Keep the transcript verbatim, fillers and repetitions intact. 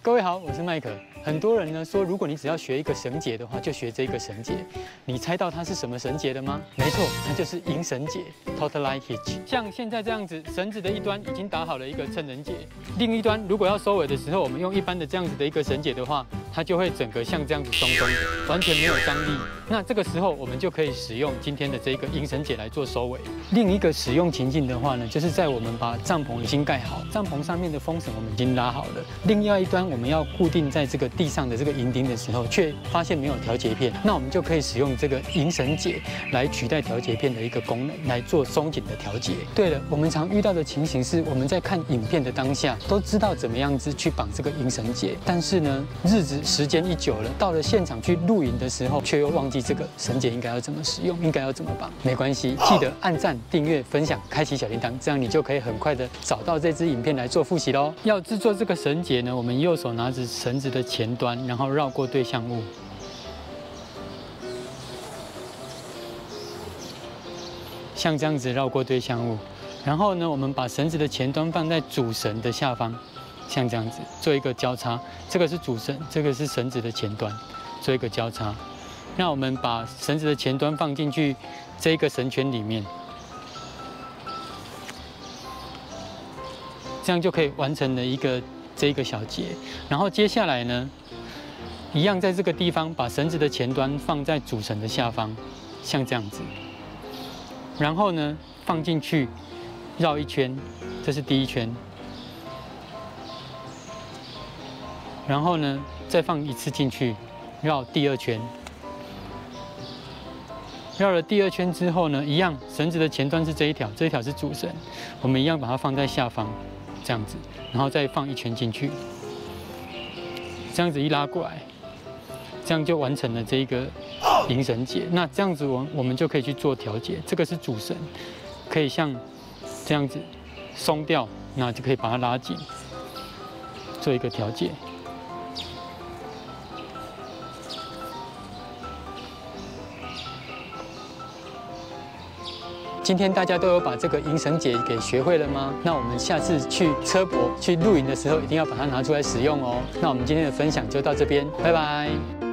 各位好，我是麦克。很多人呢说，如果你只要学一个绳结的话，就学这个绳结。你猜到它是什么绳结了吗？没错，它就是银绳结 （Taut Line Hitch）。像现在这样子，绳子的一端已经打好了一个衬人结，另一端如果要收尾的时候，我们用一般的这样子的一个绳结的话，它就会整个像这样子松松的，完全没有张力。那这个时候我们就可以使用今天的这个银绳结来做收尾。另一个使用情境的话呢，就是在我们把帐篷已经盖好，帐篷上面的风绳我们已经拉好了，另外一端我们要固定在这个地上的这个银钉的时候，却发现没有调节片，那我们就可以使用这个银绳结来取代调节片的一个功能，来做松紧的调节。对了，我们常遇到的情形是，我们在看影片的当下都知道怎么样子去绑这个银绳结，但是呢，日子时间一久了，到了现场去露营的时候，却又忘记这个绳结应该要怎么使用，应该要怎么绑。没关系，记得按赞、订阅、分享、开启小铃铛，这样你就可以很快的找到这支影片来做复习喽。要制作这个绳结呢，我们右手拿着绳子的前端，然后绕过对象物，像这样子绕过对象物，然后呢，我们把绳子的前端放在主绳的下方，像这样子做一个交叉。这个是主绳，这个是绳子的前端，做一个交叉。那我们把绳子的前端放进去这一个绳圈里面，这样就可以完成了一个这一个小结。然后接下来呢，一样在这个地方把绳子的前端放在主绳的下方，像这样子。然后呢，放进去绕一圈，这是第一圈。然后呢，再放一次进去，绕第二圈。绕了第二圈之后呢，一样绳子的前端是这一条，这一条是主绳，我们一样把它放在下方，这样子，然后再放一圈进去，这样子一拉过来，这样就完成了这一个银绳结。那这样子我我们就可以去做调节，这个是主绳，可以像这样子松掉，那就可以把它拉紧，做一个调节。今天大家都有把这个银绳结给学会了吗？那我们下次去车泊、去露营的时候，一定要把它拿出来使用哦。那我们今天的分享就到这边，拜拜。